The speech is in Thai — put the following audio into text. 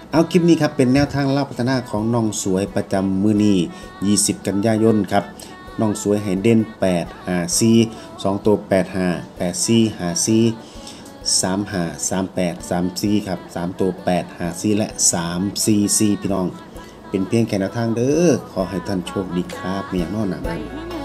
เอาคลิปนี้ครับเป็นแนวทางเล่าพัฒนาของน้องสวยประจำมื้อนี้20กันยายนครับน้องสวยให้เด่น8 5 4 2ตัว8 5 8 4 5 4 3 5 3 8 3 4ครับ3ตัว8 5 4และ3 4 4พี่น้องเป็นเพียงแค่แนวทางเด้อขอให้ท่านโชคดีครับมีอย่างน้อหนานั้น